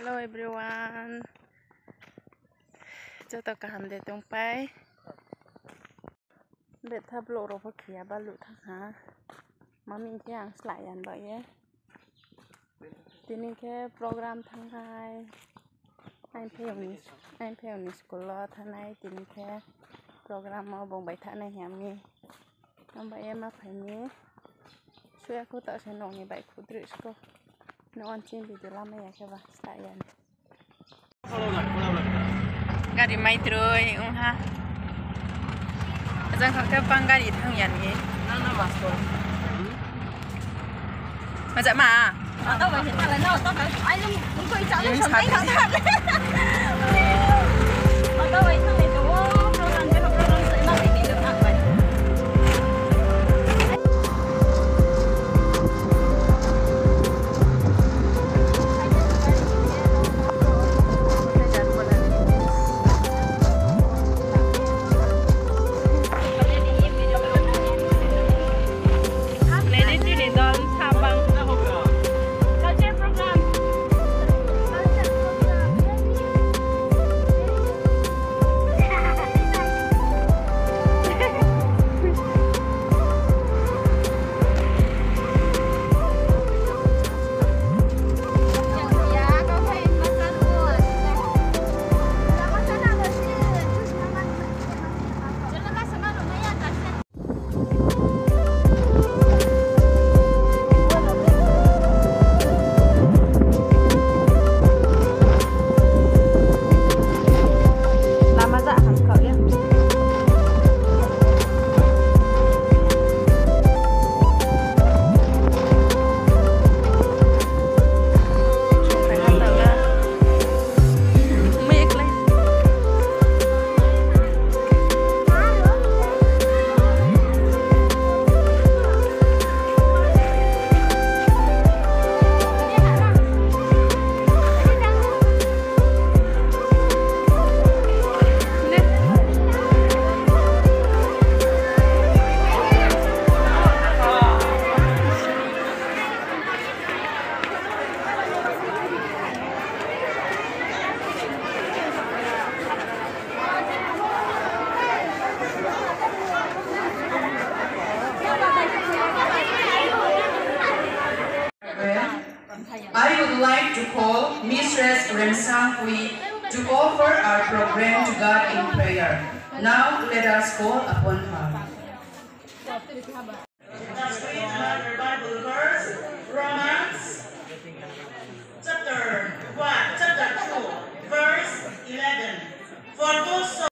Hello everyone. Cho tao cả hàm để tung bay. Để thắp lộ rồi phải kia ba lụt thằng hả? Mà mình cái hàng lại ăn vậy á. Thì mình cái program thằng hai. Anh phải ông school lo thằng này thì mình cái program mà bông bảy thằng này hàm mi. Ông bảy em mà phải mi. Suy aku tak senang ni baik kudris ko. No ancin video lama ya ke bah saya. Gari mai trôi ha. Jangan kau kepang gari thang yan ni. Nó masuk. Macam mana? Tao vậy hiện tại là nó tao phải ai luôn muốn quay trở lại sống thằng thật. Tao vậy thằng này tao program cái program sẽ mà bị được nặng vậy. I would like to call Mistress Remsang Hui to offer our program to God in prayer. Now let us call upon her. Let's read another Bible verse, Romans chapter 2, verse 11. For those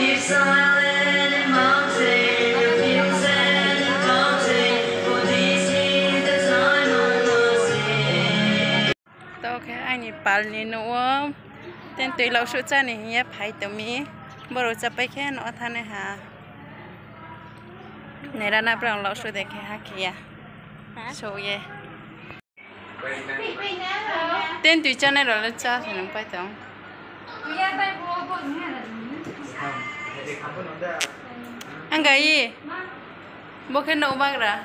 cái anh ấy bảo ni nữa tên tùy lâu số cha này nhé phải tụi mi bữa rồiจะไปแค่นอท่านเนี่ยฮะในร้านน้ำเปล่าเราช่วยเด็กแค่ฮักเคียโชว์เย่เต้นตุยจ้าในเราแล้วจ้าฉันไปตรงอันไงบอกแค่โน้บ้างละ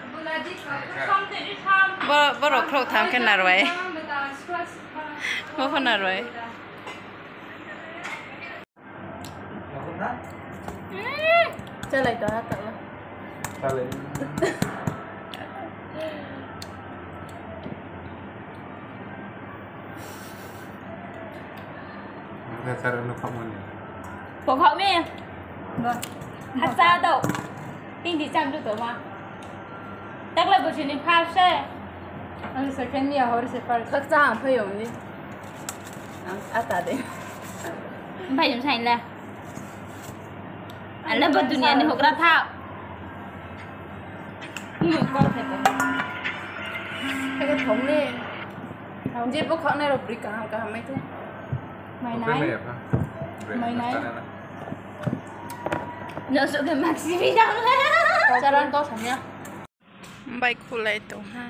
บ่เราโครทำแค่นาไว้บ่ขนาดไว้จะอะไรตัวนั้นตัว Vale. Kita cari kamu ni. Pokok ni. Hasa tu. Tinggi jam tu mah. Tak lah bersini pasal. Anh sẽ khen nhiều hơn sẽ phải các trang phải dùng đi. Ta đấy. Phải dùng thành là. Anh là bật dunia ni hok rathau. Cái thống này không biết bốc khóc này là bự cả mấy thứ mày này nó sợ cái maxi bị đau lên cho nó to thật nhá bay khu lấy tổ ha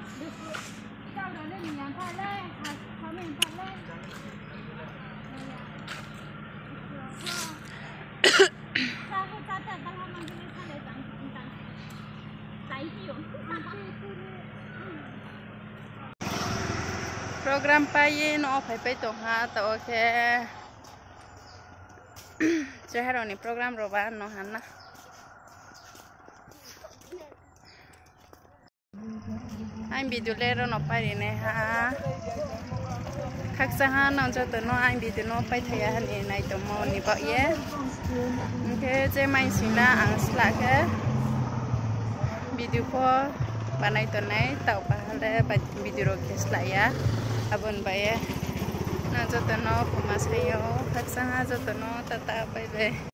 program pay nó phải tổ ha tổ ok chơi hay rồi nè program rồi bạn nó hẳn na anh bị đuổi lên rồi nó phải đi nè ha khác xa ha nó cho tụi nó anh bị tụi nó phải thấy anh này tụi mò nè bảo nhé ok chơi mai xin là ăn slide cái video call bạn này tuần này tạo bà là video kết lại ya abon bay na cho tụi nó cũng mà thấy yo khác xa ha cho tụi nó ta bye bye